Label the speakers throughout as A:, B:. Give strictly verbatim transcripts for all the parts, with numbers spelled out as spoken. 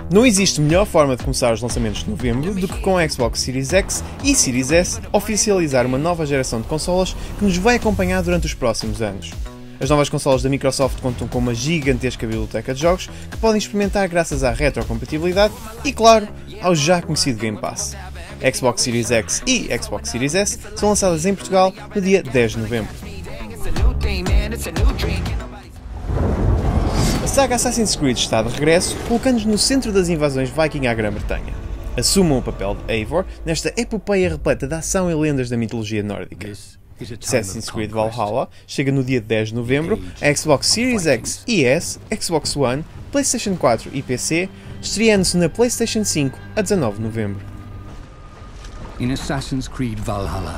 A: Não existe melhor forma de começar os lançamentos de novembro do que com a Xbox Series X e Series S oficializar uma nova geração de consolas que nos vai acompanhar durante os próximos anos. As novas consolas da Microsoft contam com uma gigantesca biblioteca de jogos que podem experimentar graças à retrocompatibilidade e, claro, ao já conhecido Game Pass. A Xbox Series X e Xbox Series S são lançadas em Portugal no dia dez de novembro. A saga Assassin's Creed está de regresso, colocando-nos no centro das invasões Viking à Grã-Bretanha. Assumam o papel de Eivor nesta epopeia repleta de ação e lendas da mitologia nórdica. Assassin's Creed Valhalla chega no dia dez de novembro a Xbox Series X e S, Xbox One, PlayStation quatro e P C, estreando-se na PlayStation cinco a dezanove de novembro.
B: In Assassin's Creed Valhalla.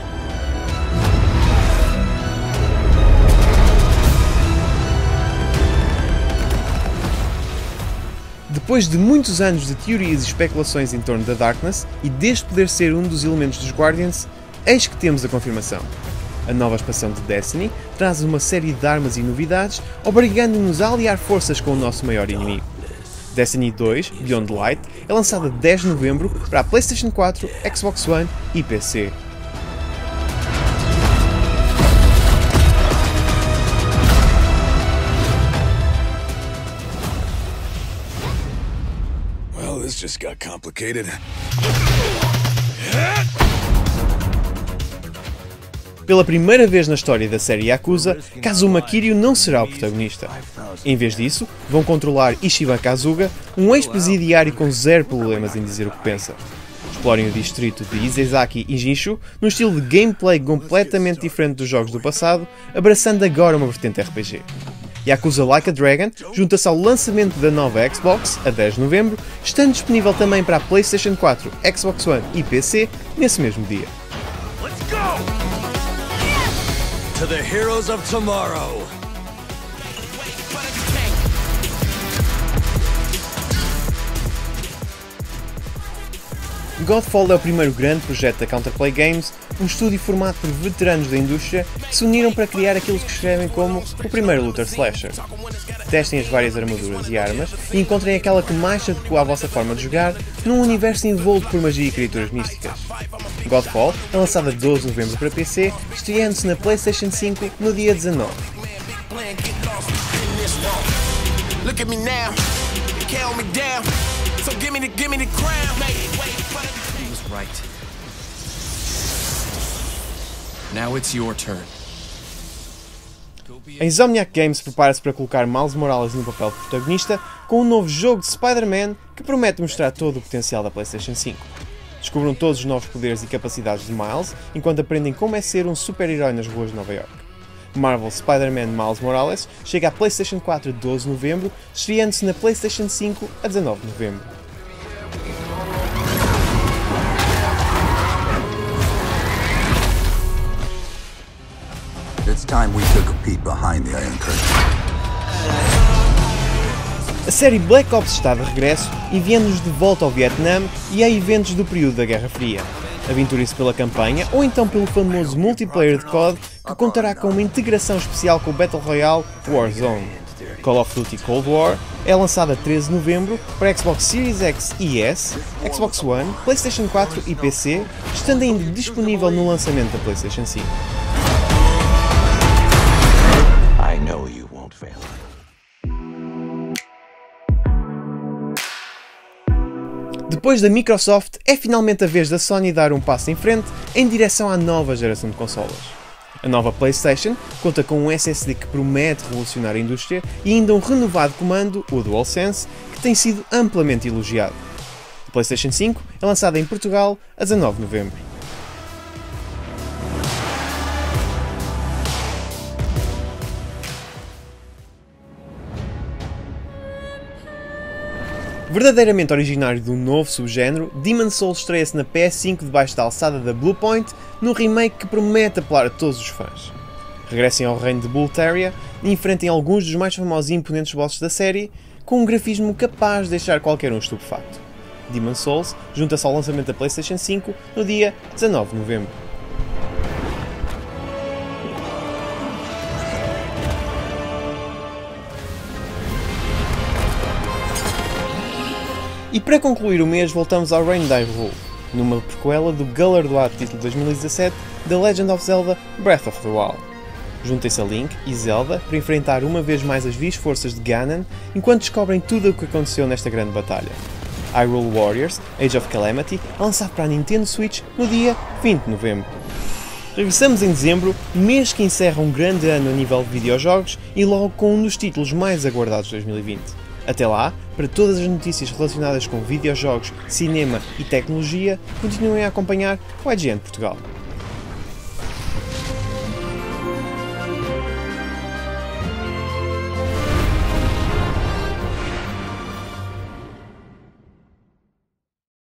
A: Depois de muitos anos de teorias e especulações em torno da Darkness e deste poder ser um dos elementos dos Guardians, eis que temos a confirmação. A nova expansão de Destiny traz uma série de armas e novidades, obrigando-nos a aliar forças com o nosso maior inimigo. Destiny dois, Beyond Light, é lançada dez de novembro para a PlayStation quatro, Xbox One e P C.
C: Well, this just got complicated.
A: Pela primeira vez na história da série Yakuza, Kazuma Kiryu não será o protagonista. Em vez disso, vão controlar Ichiban Kazuga, um ex-presidiário com zero problemas em dizer o que pensa. Explorem o distrito de Isezaki e Jinshu, num estilo de gameplay completamente diferente dos jogos do passado, abraçando agora uma vertente R P G. Yakuza Like a Dragon junta-se ao lançamento da nova Xbox, a dez de novembro, estando disponível também para a PlayStation quatro, Xbox One e P C nesse mesmo dia.
C: Let's go! To the heroes of tomorrow.
A: Godfall é o primeiro grande projeto da Counterplay Games, um estúdio formado por veteranos da indústria que se uniram para criar aquilo que escrevem como o primeiro looter slasher. Testem as várias armaduras e armas e encontrem aquela que mais se adequa à vossa forma de jogar num universo envolto por magia e criaturas místicas. Godfall é lançado a doze de novembro para P C, estreando-se na PlayStation cinco no dia dezanove.
D: Now it's your turn.
A: A Insomniac Games prepara-se para colocar Miles Morales no papel de protagonista com um novo jogo de Spider-Man que promete mostrar todo o potencial da PlayStation cinco. Descubram todos os novos poderes e capacidades de Miles enquanto aprendem como é ser um super-herói nas ruas de Nova York. Marvel Spider-Man Miles Morales chega à PlayStation quatro a doze de novembro, estreando-se na PlayStation cinco a dezanove de novembro.
E: It's time we took a peek behind the Iron Curtain.
A: A série Black Ops está de regresso, enviando-nos de volta ao Vietnã e a eventos do período da Guerra Fria. Aventure-se pela campanha ou então pelo famoso multiplayer de C O D que contará com uma integração especial com o Battle Royale Warzone. Call of Duty Cold War é lançada a treze de novembro para Xbox Series X e S, Xbox One, PlayStation quatro e P C, estando ainda disponível no lançamento da PlayStation cinco.
F: I know you won't fail.
A: Depois da Microsoft, é finalmente a vez da Sony dar um passo em frente em direção à nova geração de consolas. A nova PlayStation conta com um S S D que promete revolucionar a indústria e ainda um renovado comando, o DualSense, que tem sido amplamente elogiado. A PlayStation cinco é lançada em Portugal a dezanove de novembro. Verdadeiramente originário de um novo subgénero, Demon's Souls estreia-se na P S cinco debaixo da alçada da Bluepoint, num remake que promete apelar a todos os fãs. Regressem ao reino de Bultaria e enfrentem alguns dos mais famosos e imponentes bosses da série, com um grafismo capaz de deixar qualquer um estupefacto. Demon's Souls junta-se ao lançamento da PlayStation cinco no dia dezanove de novembro. E para concluir o mês voltamos ao Rain Die Rule, numa prequela do galardoado título de dois mil e dezassete The Legend of Zelda Breath of the Wild. Juntem-se a Link e Zelda para enfrentar uma vez mais as vis forças de Ganon enquanto descobrem tudo o que aconteceu nesta grande batalha. Hyrule Warriors Age of Calamity é lançado para a Nintendo Switch no dia vinte de novembro. Regressamos em dezembro, mês que encerra um grande ano a nível de videojogos e logo com um dos títulos mais aguardados de dois mil e vinte. Até lá, para todas as notícias relacionadas com videojogos, cinema e tecnologia, continuem a acompanhar o I G N Portugal.